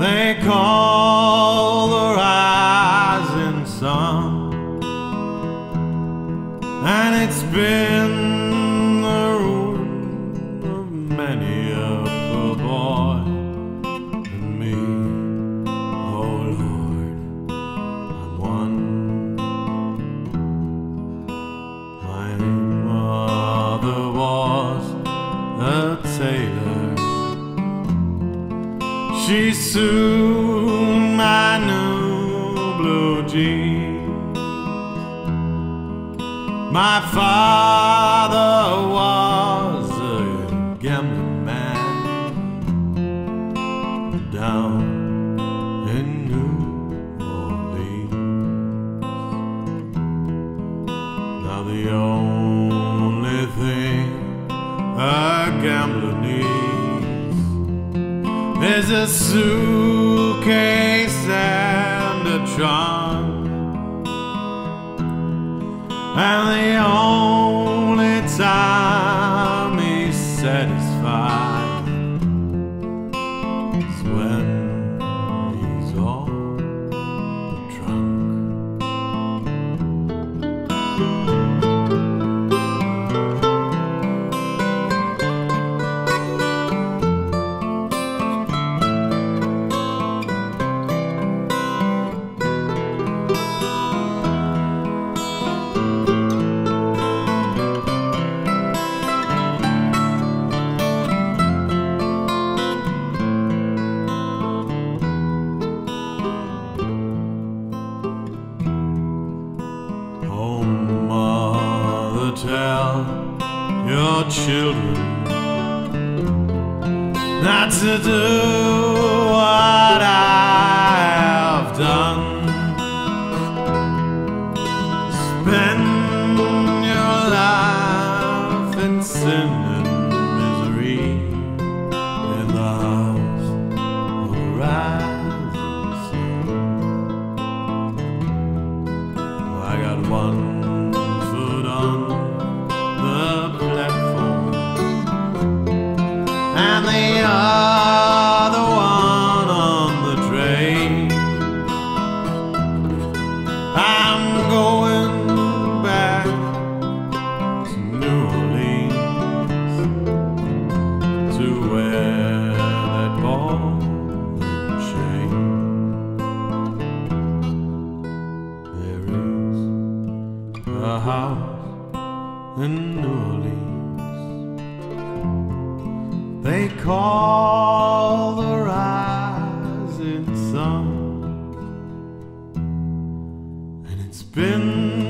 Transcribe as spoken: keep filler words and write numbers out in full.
they call the rising sun, and it's been the ruin of many a poor boy and me. Oh Lord, I'm one. My mother was a tailor. She sewed my new blue jeans. My father was a gambling man down in New Orleans. Now the only thing a gambler needs is a suitcase and a trunk, and the only time he's satisfied is when he's all drunk. Oh, mother, tell your children not to do what I have done. Spend your life in sin and misery in the house of a rising sun. I got one foot on the platform and the other one on the train. I'm going back to New Orleans to wear that ball and chain. There is a house in New Orleans they call the rising sun, and it's been